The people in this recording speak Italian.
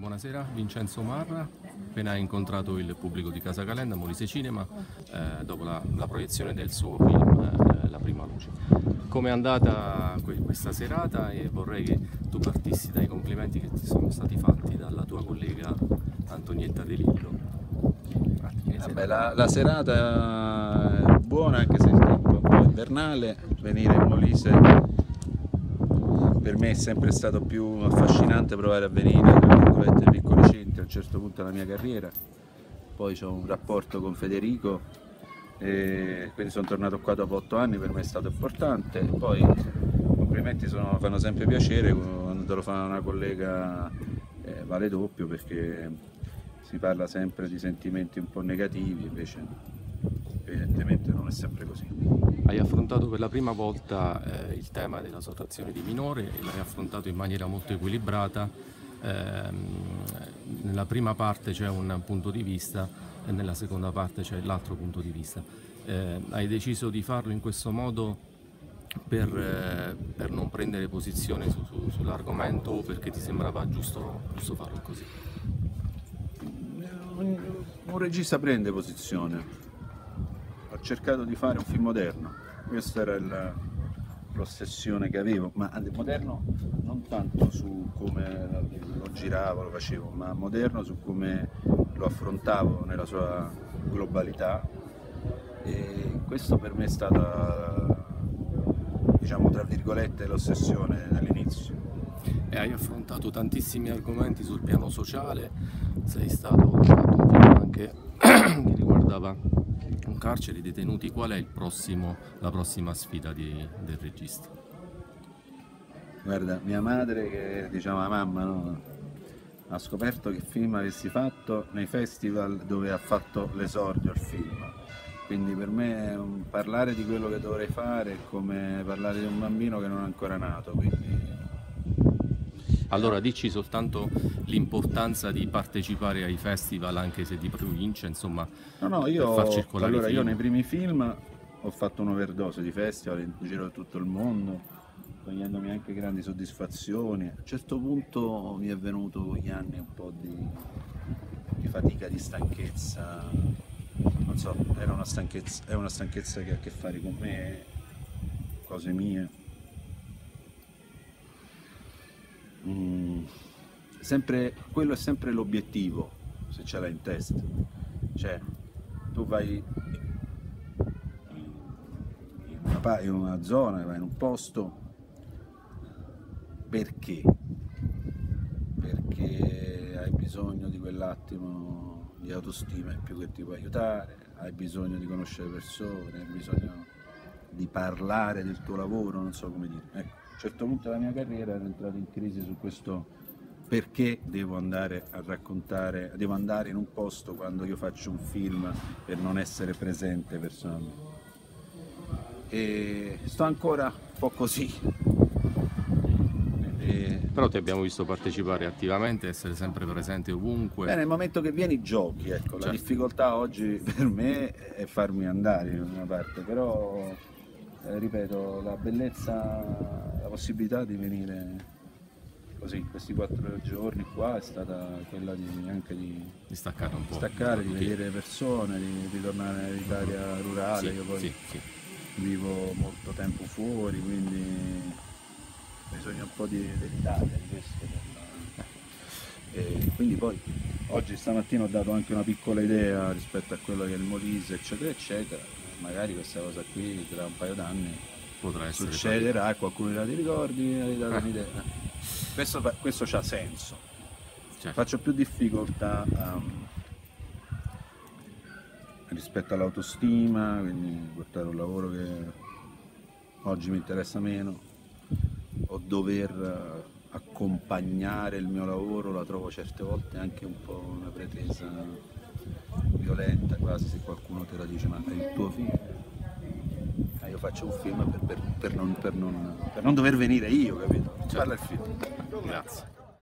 Buonasera, Vincenzo Marra. Appena incontrato il pubblico di Casa Calenda, Molise Cinema, dopo la proiezione del suo film La prima luce. Come è andata questa serata? E vorrei che tu partissi dai complimenti che ti sono stati fatti dalla tua collega Antonietta De Lillo. Vabbè, la serata è buona, anche se il tempo è un po' invernale. Venire in Molise per me è sempre stato più affascinante, provare a venire nei piccoli centri a un certo punto della mia carriera. Poi ho un rapporto con Federico, e quindi sono tornato qua dopo 8 anni, per me è stato importante. E poi i complimenti fanno sempre piacere, quando te lo fa una collega vale doppio, perché si parla sempre di sentimenti un po' negativi, invece evidentemente non è sempre così. Hai affrontato per la prima volta il tema della sottrazione di minore e l'hai affrontato in maniera molto equilibrata. Nella prima parte c'è un punto di vista e nella seconda parte c'è l'altro punto di vista. Hai deciso di farlo in questo modo per non prendere posizione sull'argomento, o perché ti sembrava giusto farlo così? Un regista prende posizione. Ho cercato di fare un film moderno, questa era l'ossessione che avevo, ma moderno non tanto su come lo giravo, lo facevo, ma moderno su come lo affrontavo nella sua globalità. E questo per me è stata, diciamo, tra virgolette, l'ossessione dall'inizio. E hai affrontato tantissimi argomenti sul piano sociale, sei stato un film anche che riguardava un carcere, i detenuti. Qual è la prossima sfida del regista? Guarda, mia madre, che diciamo la mamma, no? Ha scoperto che film avessi fatto nei festival dove ha fatto l'esordio il film. Quindi per me parlare di quello che dovrei fare è come parlare di un bambino che non è ancora nato. Quindi... Allora dici soltanto l'importanza di partecipare ai festival, anche se di provincia, insomma, no, per far circolare i film. Io nei primi film ho fatto un'overdose di festival in giro di tutto il mondo, togliendomi anche grandi soddisfazioni. A un certo punto mi è venuto con gli anni un po' di fatica, di stanchezza, non so, è una stanchezza che ha a che fare con me, cose mie. Quello è sempre l'obiettivo, se ce l'hai in testa. Cioè, tu vai in una zona, vai in un posto, perché? Perché hai bisogno di quell'attimo di autostima in più che ti può aiutare, hai bisogno di conoscere persone, hai bisogno di parlare del tuo lavoro, non so come dire. Ecco, a un certo punto della mia carriera ero entrato in crisi su questo, perché devo andare a raccontare, devo andare in un posto quando io faccio un film per non essere presente personalmente. E sto ancora un po' così. Però ti abbiamo visto partecipare attivamente, essere sempre presente ovunque. Nel momento che vieni giochi, ecco, certo. La difficoltà oggi per me è farmi andare in una parte, però ripeto, la bellezza, la possibilità di venire così questi 4 giorni qua è stata quella anche di staccare un po', di vedere persone, di ritornare nell'Italia rurale. Sì, io poi sì. Vivo molto tempo fuori, quindi bisogna un po' dell'Italia, di questo. E quindi poi oggi, stamattina, ho dato anche una piccola idea rispetto a quello che è il Molise, eccetera eccetera. Magari questa cosa qui tra un paio d'anni potrà essere succederà, qualcuno dirà: ti ricordi, hai dato un'idea. Questo c'ha senso. Certo. Faccio più difficoltà rispetto all'autostima, quindi portare un lavoro che oggi mi interessa meno, o dover accompagnare il mio lavoro, la trovo certe volte anche un po' una pretesa violenta, quasi, se qualcuno te la dice: ma è il tuo film? Io faccio un film per non dover venire io, capito? Certo. Parla il film. Grazie.